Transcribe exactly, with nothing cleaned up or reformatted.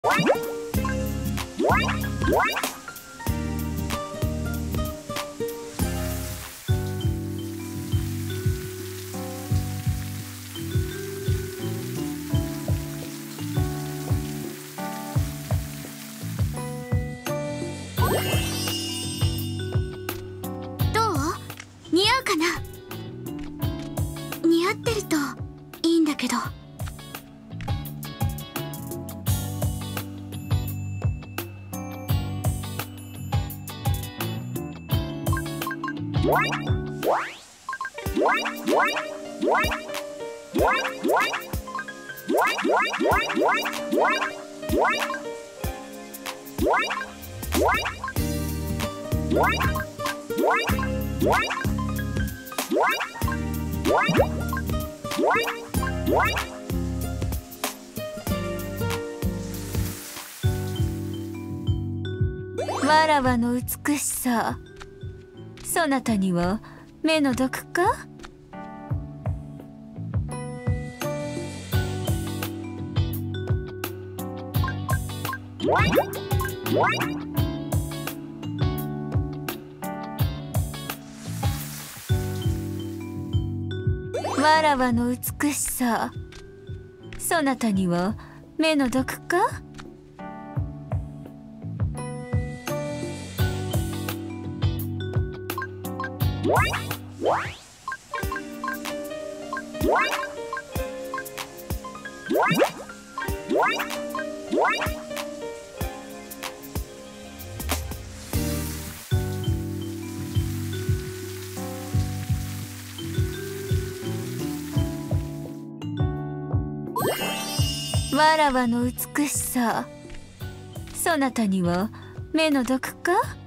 どう？似合うかな？似合ってるといいんだけど。 わらわの美しさ、そなたには目の毒か？わらわの美しさ、そなたには目の毒か？わらわの美しさ、そなたには目の毒か？